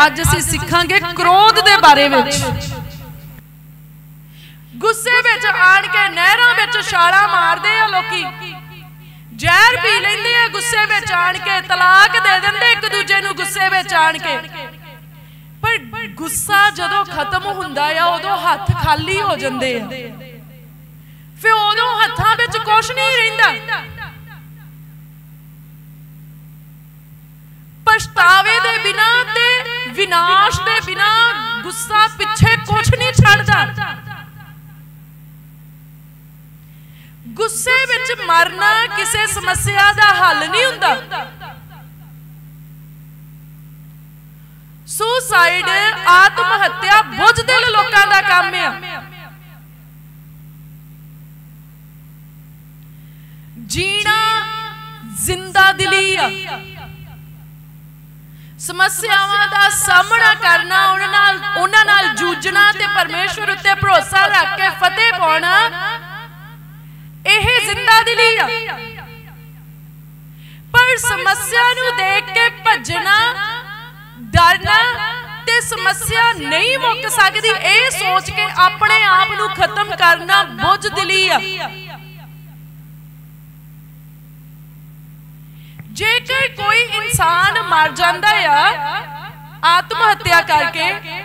अज असीं सिखांगे क्रोध दे बारे विच। गुस्से विच आण के नहरां विच छालां मारदे आ लोकी, जहर पी लैंदे आ गुस्से विच आण के, तलाक दे दिंदे एक दूजे नूं गुस्से विच आण के। पर गुस्सा जदों खत्म हुंदा आ उदों हत्थ खाली हो जांदे आ, फिर उदों हत्थां विच कुछ नहीं रहिंदा। पछतावे दे बिना ते विनाश दे बिना गुस्सा पिछे कुछ नहीं छड्डदा। गुस्से विच मरना किसी समस्या दा हल नहीं हुंदा। सुसाइड आत्महत्या बुझदिल लोकां दा काम है। जीना जिंदा दिली आ, समस्यावां दा सामना करना, उन्हां नाल जूझना ते परमेश्वर उत्ते भरोसा रख के फतेह पाउणा, यह जिंदा दिली आ। पर समस्या नूं देख के भजना, डरना ते समस्या नहीं मुक सकदी ये सोच के अपने आप नूं खत्म करना बुझदिली आ। जेकर कोई इंसान मर जाता है आत्महत्या करके,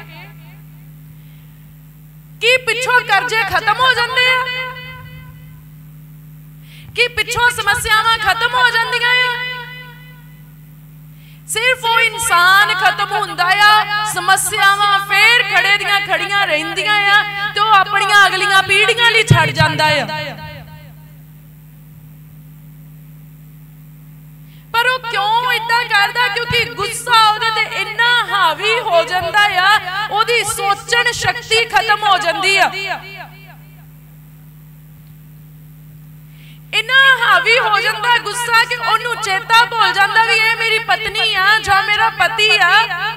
कि पिछों कर्जे खत्म हो जाते हैं, कि पिछों समस्यावां खत्म हो जांदियां हैं। सिर्फ वो इंसान खत्म हुंदा आ, समस्यावां फिर खड़े दियां खड़ियां रहिंदियां आ ते वो अपनियां अगलियां पीढ़ियां लई छड़ जांदा है। पर वो क्यों इदां करदा? क्योंकि गुस्सा उहदे ते इन्ना हावी हो जांदा आ, ओहदी सोचण शक्ति खत्म हो जांदी आ। इन्ना हावी हो जाता गुस्सा कि ओनू चेता भुल जाता भी ये मेरी पत्नी आ जां मेरा पति आ।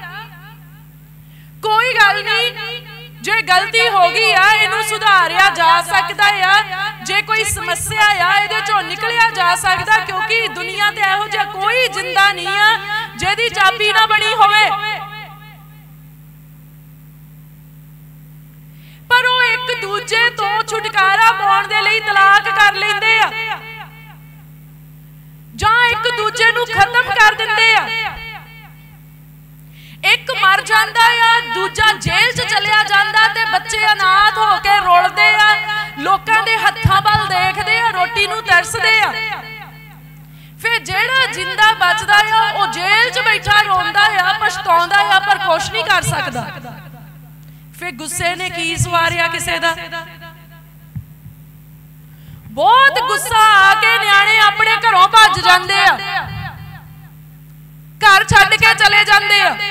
कोई गल नहीं, जे गलती हो गई आ इनू सुधारिया जा सकता है, जे कोई समस्या आ इहदे चों निकलिया जा सकता, क्योंकि दुनिया ते इहो जिहा कोई जिंदा नहीं आ जिहदी चाबी ना बनी होवे। पर वो एक दूजे तो छुटकारा पाउण दे लई तलाक कर लैंदे आ, जां एक दूजे नूं खत्म कर दिंदे आ। एक मर जांदा आ, दूजा जेल च चलिया जांदा ते बच्चे अनाथ हो के रोलदे आ, लोकां दे हत्थां वल देखदे आ, रोटी नूं तरसदे आ। फिर जेड़ा जिंदा बचदा आ वो जेल च बैठा रोंदा आ, पछताउंदा आ, पर कुछ नहीं कर सकदा। फिर गुस्से ने की सवारिया किसे दा? बहुत गुस्सा आके न्याणे अपने घरों भज जांदे आ, घर छड्ड के चले जांदे आ।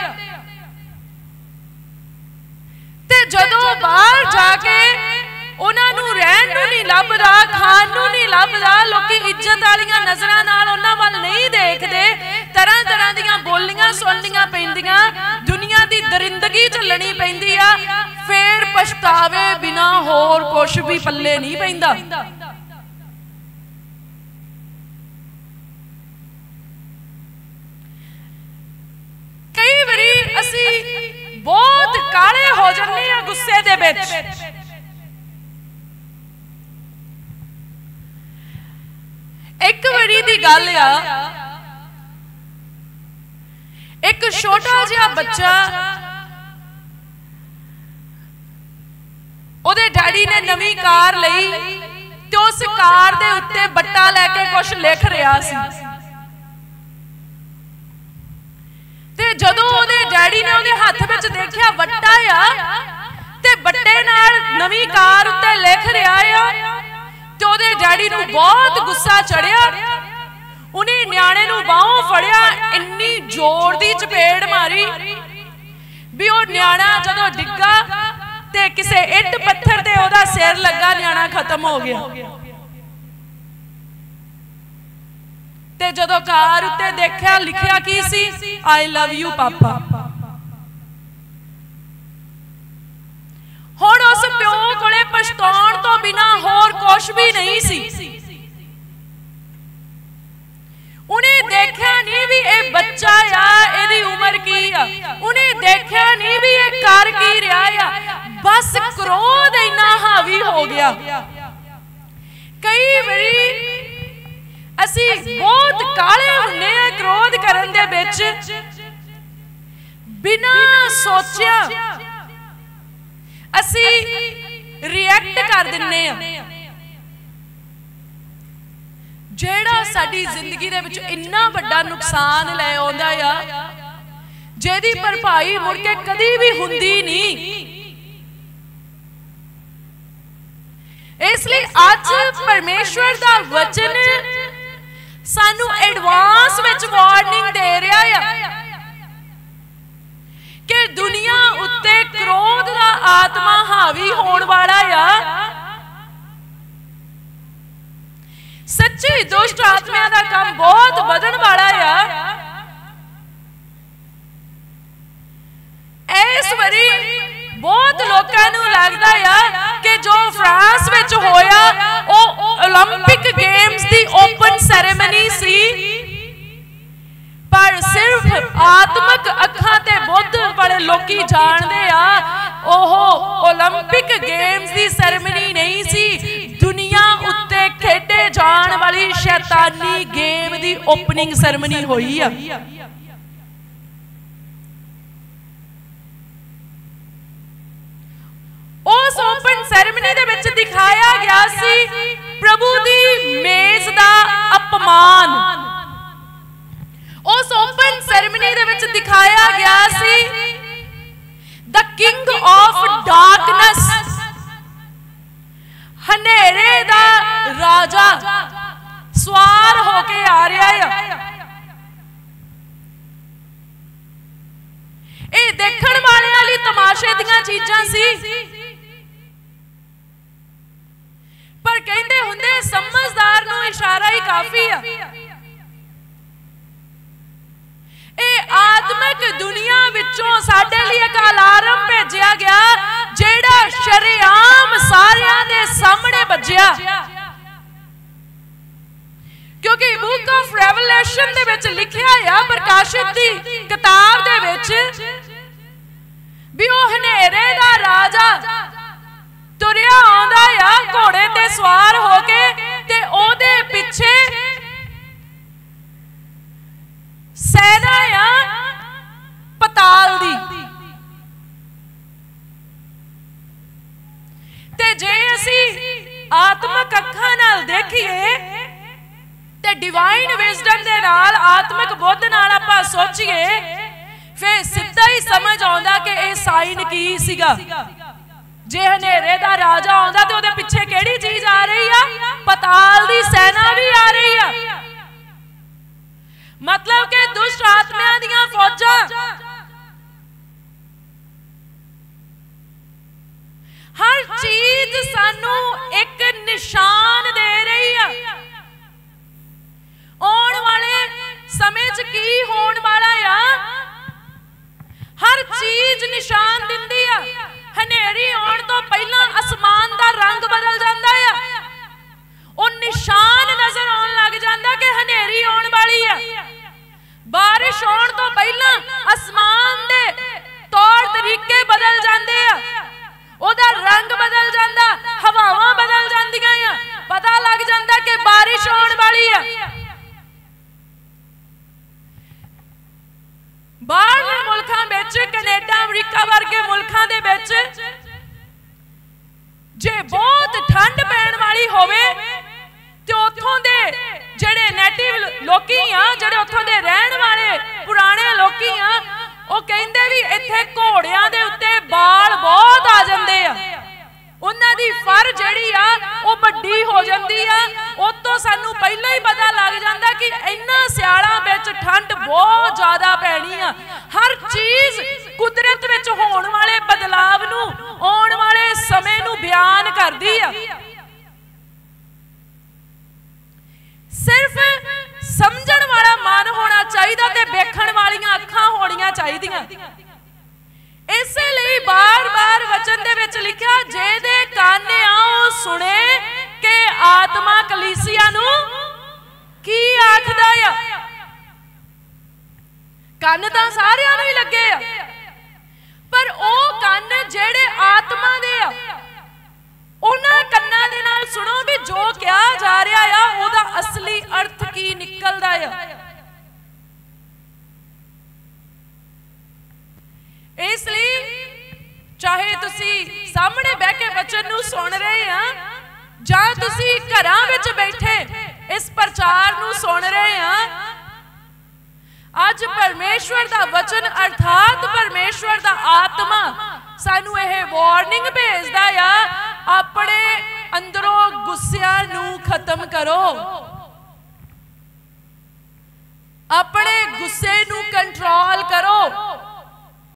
ते जदों बाहर जाके उन्हां नूं रहण नूं नहीं लभदा, खाण नूं नहीं लभदा, लोकी इज्जत वालियां नज़रां नाल उन्हां वल नहीं देखदे, तरह तरह दीयां बोलियां सुणनियां पैंदियां, दुनिया दी दरिंदगी झल्लणी पैंदी आ, फिर पछतावे बिना होर कुछ भी पल्ले नहीं पैंदा। कई बारी असी बहुत काले हो जाते हैं गुस्से दे विच। एक बारी दी गल आ, एक छोटा जिहा बच्चा, ओदे डैडी ने नवी कार लई ते उस कार दे उत्ते बट्टा लैके कुछ लिख रहा सी। ते जदों ओदे डैडी ने ओदे हत्थ विच देखिया बट्टा आ ते बट्टे नाल नवी कार उत्ते लिख रहा आ, ते ओदे डैडी नूं बहुत गुस्सा चढ़िया। उन्हें न्याणे नूं बाहों फड़िया, इन्नी जोर दी चपेड़ मारी भी वो न्याणा जदों डिग्गा ते किसे इट पत्थर ते ओदा सिर लगा, न्याणा खत्म हो गया। ते जदों कार उत्ते देखिया लिखिया की सी, आई लव यू पापा। हुण उस प्यो कोले पछताउण तो बिना होर कुछ भी नहीं सी। उन्हें देखा नहीं भी ये बच्चा आ, इहदी उम्र की आ, उन्हें देखा नहीं भी ये कर की रहा आ, बस क्रोध इन्ना हावी हो गया। कई बारी असी बहुत काले हुंदे आ क्रोध करन दे विच, बिना सोचिया असी रिएक्ट कर दिन्ने आ, जेड़ा साडी जिंदगी दे विच इन्ना वड्डा नुकसान ले आउंदा आ, जेदी भरपाई मुड़ के कदी भी हुंदी नहीं। इसलिए आज परमेश्वर दा वचन सानू एडवांस विच वार्निंग दे रहा है कि दुनिया उत्ते क्रोध दा आत्मा हावी होने वाला आ। सच्ची दुष्ट आत्मा का काम बहुत बदन वाला आ। इस बारी बहुत लोगों नूं लगदा आ कि जो फ्रांस विच होया वो ओलंपिक गेम्स दी ओपन सैरेमनी सी, पर सिर्फ आत्मक अखां ते बुद्ध बड़े लोकी जानदे आ, ओहो ओलंपिक गेम्स दी सैरेमनी नहीं सी, दुनिया उत्ते खेडे जाण वाली शैतानी गेम दी ओपनिंग सैरेमनी होई आ। उस ओपन सैरेमनी दे विच दिखाया गया सी प्रभु दी मेज दा अपमान। उस ओपन सैरेमनी दे विच दिखाया गया सी द किंग ऑफ डार्कनेस, हनेरे दा राजा सवार होके आ रहा है। ये देखण वाले वाली तमाशे दियां चीजां सी, पर कहंदे हुंदे समझदार नूं इशारा ही काफी है। ये आत्मिक दुनिया विचों साडे लिए एक अलार्म भेजिया गया, जेड़ा शरेआम सारियां दे सामने बजिया। क्योंकि बुक ऑफ रेवलेशन दे विच लिखिया है, प्रकाशित दी किताब दे विच भी वो हनेरे दा राजा तुरिया आंदा आ घोड़े ते सवार होके, ते ओदे पिछे सेना आ पताल दी। ते जे असी आत्मक अखां नाल देखिए ते डिवाइन विजडम दे नाल आत्मक बुद्ध नाल आपां सोचिए, फिर सीधा ही समझ आउंदा कि ये साइन की सीगा। जे हनेरे दा राजा आउंदा ते ओदे पिछे किहड़ी चीज आ रही आ, पताल दी सेना भी आ रही आ। मतलब कि दुष्ट आत्मा दियां फौजां हर चीज सानू एक निशान दे रही है। आने वाले समय च की होने वाला आ, हर चीज निशान दिंदी आ। हनेरी आने तो पहला आसमान का रंग बदल जाता है, वो निशान नजर आने लग जाता कि हनेरी आने वाली है। बारिश आने तो पहला आसमान दे तौर तरीके बदल जाते हैं, ओदा रंग बदल जाता, हवावां बदल जांदियां, पता लग जाता कि बारिश आने वाली है। बाहरले मुल्कां विच, कनेडा अमरीका वर्गे मुल्कां दे विच जे बहुत ठंड पैण वाली होवे ते उत्थों दे जेड़े नेटिव लोकी आ, जेड़े उत्थों दे रहण वाले पुराने लोकी आ, वो कहंदे भी इत्थे घोड़ियां दे उत्ते बाल बहुत आ जांदे आ, उन्हां दी फर जेड़ी आ वो वड्डी हो जांदी आ। उतों सानू पहला ही पता लग जाता कि इन्ना सियालां विच ठंड बहुत ज्यादा पैनी आ। हर चीज कुदरत विच होने वाले बदलाव नू, आने वाले समय नू बयान करदी आ। सिर्फ समझण वाला मन होना चाहिए ते वेखण वालियां अखां होणियां चाहिदियां। इसलिए बार बार वचन दे विच लिखिया, जे दे कान आओ सुने कि आत्मा कलीसिया नू की आखदा आ। ਕੰਨ ਤਾਂ ਸਾਰਿਆਂ ਨੂੰ ਹੀ ਲੱਗੇ ਆ, पर ਉਹ ਕੰਨ ਜਿਹੜੇ ਆਤਮਾ ਦੇ ਆ, ਉਹਨਾਂ ਕੰਨਾਂ ਦੇ ਨਾਲ ਸੁਣੋ ਵੀ ਜੋ ਕਿਹਾ ਜਾ ਰਿਹਾ ਆ ਉਹਦਾ ਅਸਲੀ ਅਰਥ ਕੀ ਨਿਕਲਦਾ ਆ। ਇਸ ਲਈ ਚਾਹੇ ਤੁਸੀਂ ਸਾਹਮਣੇ ਬਹਿ ਕੇ ਵਚਨ ਨੂੰ ਸੁਣ ਰਹੇ ਆ ਜਾਂ ਤੁਸੀਂ ਘਰਾਂ ਵਿੱਚ ਬੈਠੇ ਇਸ ਪ੍ਰਚਾਰ ਨੂੰ ਸੁਣ ਰਹੇ ਆ, ਅੱਜ परमेश्वर दा वचन अर्थात परमेश्वर दा आत्मा सानू यह वार्निंग भेजदा